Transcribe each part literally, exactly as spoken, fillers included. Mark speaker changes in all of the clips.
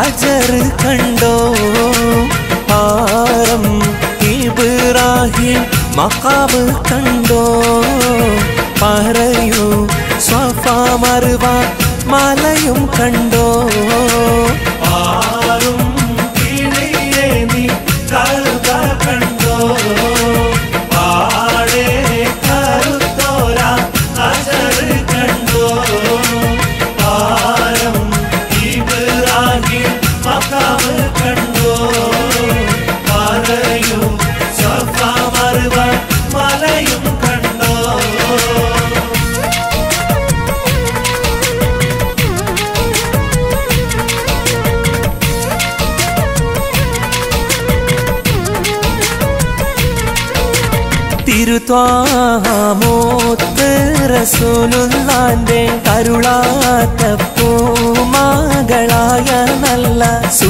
Speaker 1: ഹജർ കണ്ടോ പാരം ഇബ്രാഹിം മഖാബ് കണ്ടോ പറയൂ സ്വഫ മർവ മലയും കണ്ടോ പാറും കിളിയേ നീ കഅബ കണ്ടോ പാടേ കരുത്തോര ഹജർ കണ്ടോ പാരം ഇബ്രാഹിം മഖാബ് കണ്ടോ പറയൂ സ്വഫ മർവ മലയും കണ്ടോ തിരുത്വാമോത്ത് റസൂലുള്ളാന്റെ കരുളാത്ത പൂമകളായ നല്ല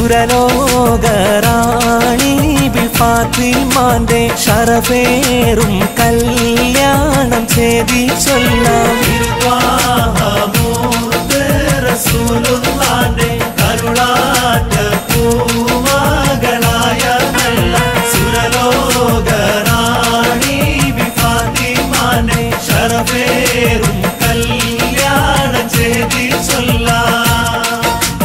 Speaker 1: സുരലോകറാണി ബി ഫാത്തിമാന്റെ ശറഫേറും കല്യാണം ചെയ്തി ചൊല്ലാം തിരുത്വാമോത്ത് റസൂലുള്ളാന്റെ കരുളാത്ത പൂമകളായ നല്ല സുരലോകറാണി ശരഫേറും കല്യാണ ചെയ്തി ചൊല്ലാം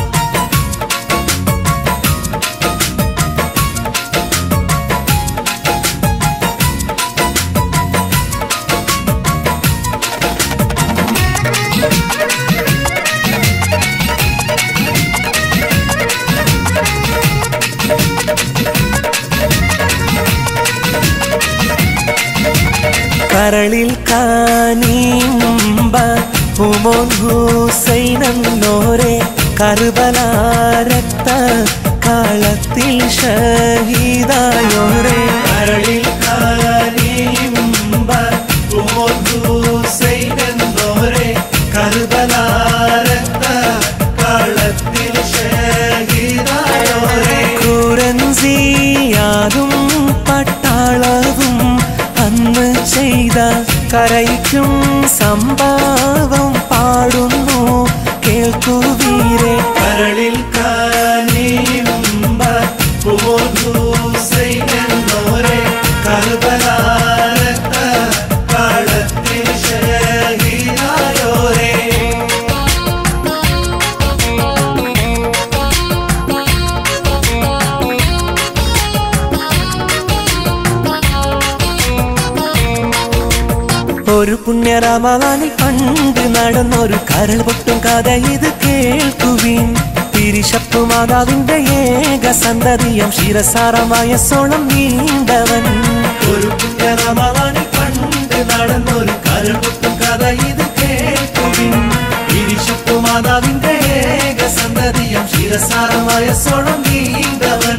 Speaker 1: കരളിൽ കാനീമ്പ ഹുമോൻ ഹുസൈനെന്നോരെ കർബല രക്ത കാളത്തിൽ ഷഹീദായോരെ കരളിൽ കാനീമ്പ ഹുമോൻ ഹുസൈനെന്നോരെ കർബല രക്ത കാളത്തിൽ ഷഹീദായോരെ കുരൻസിയാതും പട്ടാളവും അന്ന് ചെയ്ത കരയ്ക്കും സംഭവം പാടുന്നു കേൾക്കുവീരെ കരളിൽ കാനീമ്പ ഹുസൈനെന്നോരെ കർബല രക്ത കാളത്തിൽ ഷഹീദായോരെ ഒരു പുണ്യ റമദാനിൽ പണ്ട് നടന്നൊരു കരൾ പൊട്ടും കഥ ഇത് കേൾക്കുവിൻ തിരിശപ്പു മാതാവിന്റെ ഏക സന്തതിയം ശിരസാരമായ സോളം നീണ്ടവൻ ഒരു പുണ്യ റമദാനിൽ പണ്ട് നടന്നൊരു കരൾ പൊട്ടും കഥ ഇത് കേൾക്കുവിൻ തിരിശപ്പു മാതാവിന്റെ ഏക സന്തതിയം ശിരസാരമായ സോളം നീണ്ടവൻ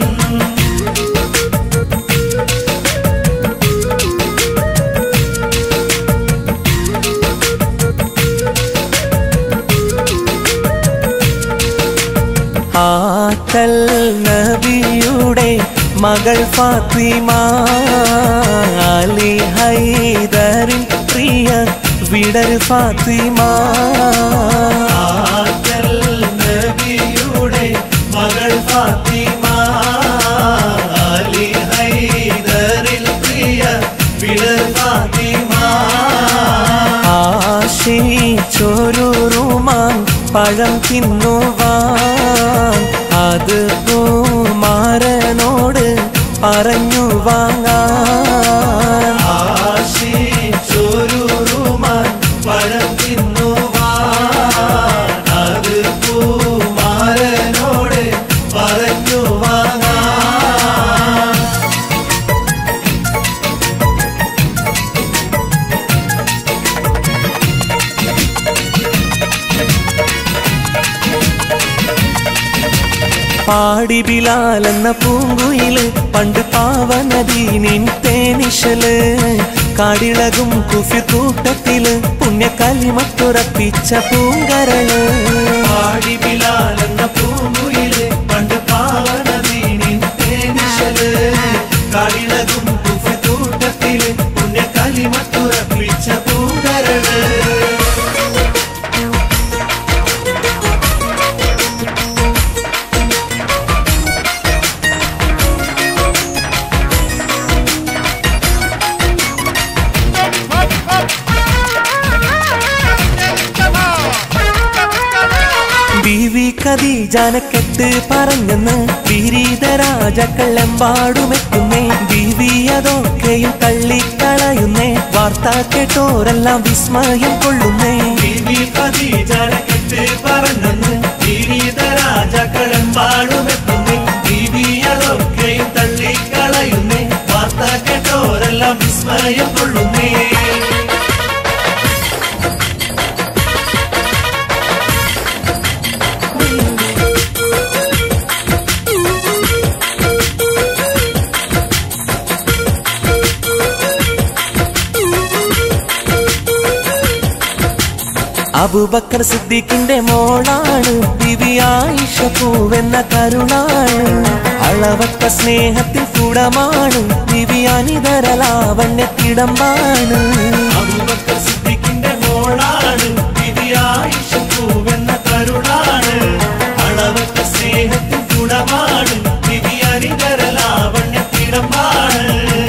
Speaker 1: ആത്തൽ നബിയുടെ മകൾ ഫാത്തിമ അലി ഹൈദറിൻ പ്രിയ വിടർ ഫാത്തിമ ആത്തൽ നബിയുടെ മകൾ ഫാത്തിമ അലി ഹൈദറിൻ പ്രിയ വിടർ ഫാത്തിമ ആശിച്ചൊരു റുമാൻ പഴം തിന്നുവാൻ അത് കുമാരനോട് പറഞ്ഞു വാങ്ങാൻ ആശിച്ചൊരു റുമാൻ പഴം തിന്നുവാൻ അത് കുമാരനോട് പറഞ്ഞു വാങ്ങാൻ പാടി ബിലാൽ എന്ന പൂങ്കുയില് പണ്ട് പാവനദീനിൻ തേനിശല് കാടിളകും കുഫിർ കൂട്ടത്തില് പുണ്യ കലിമത്തുറപ്പിച്ച പൂങ്കരള് പാടി ബിലാൽ എന്ന പൂങ്കുയില് പണ്ട് പാവനദീനിൻ തേനിശല് കാടിളകും കുഫിർ കൂട്ടത്തില് പുണ്യ കലിമത്തുറപ്പിച്ച പൂങ്കരള് ബീവി ഖദീജാനെ കെട്ട് പറഞ്ഞെന്ന് വിരീത രാജാക്കൾ എമ്പാടുമെത്തുന്നേ. ബീവി അതൊക്കെയും തള്ളിക്കളയുന്നേ. വാർത്ത കേട്ടോരെല്ലാം വിസ്മയം കൊള്ളുന്നേ.
Speaker 2: ബീവി ഖദീജാനെ കെട്ട് പറഞ്ഞെന്ന് വിരീത രാജാക്കൾ എമ്പാടുമെത്തുന്നേ. ബീവി അതൊക്കെയും തള്ളിക്കളയുന്നേ. വാർത്ത കേട്ടോരെല്ലാം വിസ്മയം കൊള്ളുന്നേ.
Speaker 1: അബൂബക്കർ സിദ്ദീഖിന്റെ മോളാണ് ബിബി ആയിഷ പൂവെന്ന കരുണാണ്. അളവറ്റ സ്നേഹത്തിൽ കൂടമാണ് ബിബി അനിതര ലാവണ്യത്തിടമ്പാണ്.
Speaker 2: അബൂബക്കർ സിദ്ദീഖിന്റെ മോളാണ് ബിബി ആയിഷ പൂവെന്ന കരുണാണ്. അളവറ്റ സ്നേഹത്തിൽ കൂടമാണ് ബിബി അനിതര ലാവണ്യത്തിടമ്പാണ്.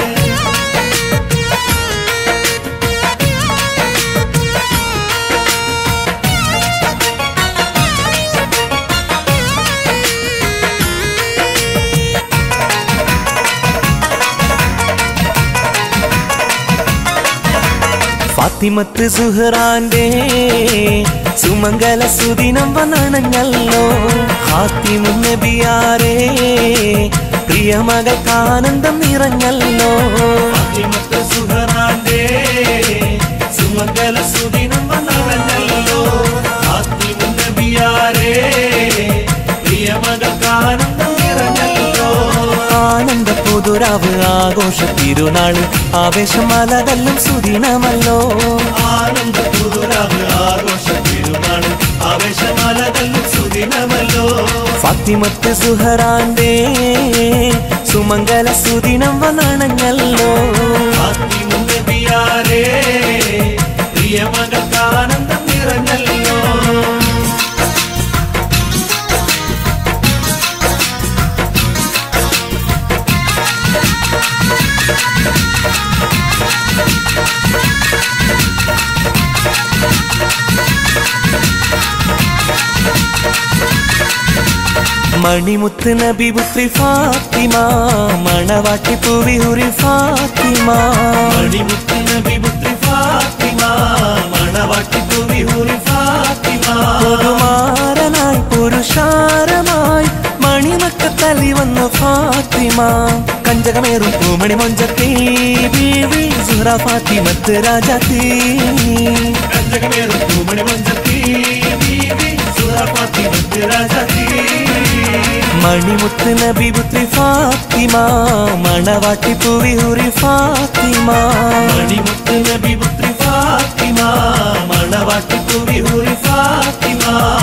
Speaker 1: ഫാത്തിമത്ത് സുഹ്റാന്റെ സുമംഗല സുദിനം വന്നണഞ്ഞല്ലോ. ഹാത്തിമുൻ നബിയാരേ പ്രിയമകൾക്ക് ആനന്ദം നിറഞ്ഞല്ലോ.
Speaker 2: ഫാത്തിമത്ത് സുഹ്റാന്റെ സുമംഗല സുദിനം വന്നണഞ്ഞല്ലോ. ഹാത്തിമുൻ നബിയാരേ പ്രിയമകൾക്ക് ആനന്ദം നിറഞ്ഞല്ലോ.
Speaker 1: ആനന്ദ പൊതുരാവ് ആഘോഷ തിരുനാള് ആവേശം മലതല്ലും സുദിനമല്ലോ.
Speaker 2: ആനന്ദ പൊതുരാവ് ആഘോഷ തിരുനാള് ആവേശം മലതല്ലും സുദിനമല്ലോ.
Speaker 1: ഫാത്തിമത്ത് സുഹ്റാന്റെ സുമംഗല സുദിനം വന്നണഞ്ഞല്ലോ.
Speaker 2: ഫാത്തിമുൻ നബിയാരേ പ്രിയമകൾക്ക് ആനന്ദം നിറഞ്ഞല്ലോ.
Speaker 1: മണിമുത്ത് നബി പുത്രി ഫാത്തിമ മണവാട്ടി പൂവിഹുരി ഫാത്തിമ.
Speaker 2: മണിമുത്ത് നബി പുത്രി ഫാത്തിമ മണവാട്ടി പൂവിഹുരി ഫാത്തിമ.
Speaker 1: പുതുമാരനായി പുരുഷാരമായി മണിമക്കത്തലി വന്ന ഫാത്തിമ. കഞ്ചകമേറും പൂമണി മൊഞ്ചത്തി ബീവി സുഹ്റ ഫാത്തിമത്ത് രാജാത്തി.
Speaker 2: കഞ്ചകമേറും പൂമണി മൊഞ്ചത്തി ബീവി സുഹ്റ ഫാത്തിമത്ത് രാജാത്തി.
Speaker 1: മണിമുത്ത് നബി പുത്രി ഫാത്തിമ മണവാട്ടി പൂവിഹുരി ഫാത്തിമ.
Speaker 2: മണിമുത്ത് നബി പുത്രി ഫാത്തിമ മണവാട്ടി പൂവിഹുരി ഫാത്തിമ.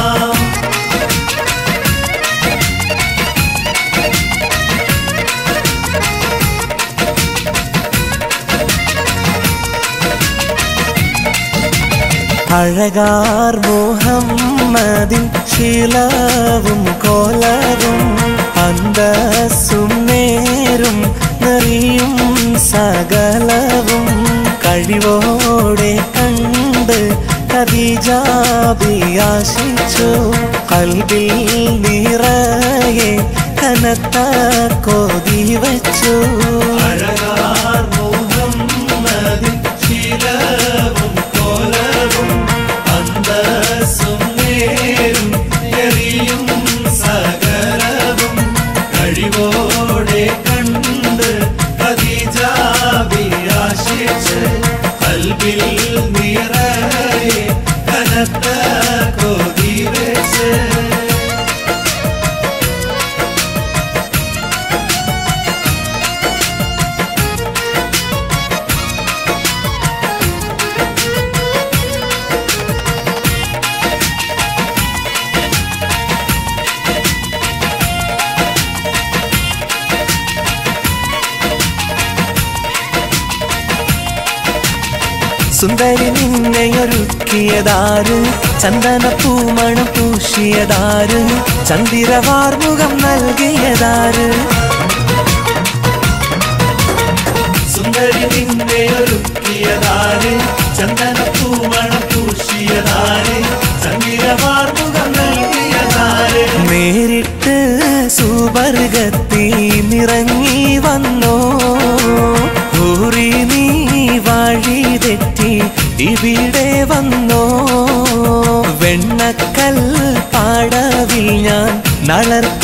Speaker 1: അഴകാർ മുഹമ്മദിൻ ശീലവും കോലവും അന്തസ്സും നേരും നെറിയും സകലവും കഴിവോടെ കണ്ട് ഖദീജ ആശിച്ചു. ഖൽബിൽ നിറയെ കനത്ത കൊതി വച്ചു.
Speaker 2: അഴകാർ മുഹമ്മദിൻ ശീലവും കോലവും അന്തസ്സും നേരും നെറിയും സകലവും കഴിവോടെ കണ്ട് ഖദീജ ആശിച്ച്. ഖൽബിൽ നിറയെ കനത്ത കൊതി വെച്ച്.
Speaker 1: സുന്ദരി നിന്നെയൊരുക്കിയതാര് ചന്ദന പൂമണം പൂശിയതാര് ചന്ദിരവാർമുഖം നൽകിയതാര്.
Speaker 2: സുന്ദരി നിന്നെയൊരുക്കിയതാര് ചന്ദന പൂമണം പൂശിയതാര് ചന്ദിരവാർമുഖം നൽകിയതാര്.
Speaker 1: ഇവിടെ വന്നോ വെണ്ണക്കൽ പാടവിൽ ഞാൻ നളർ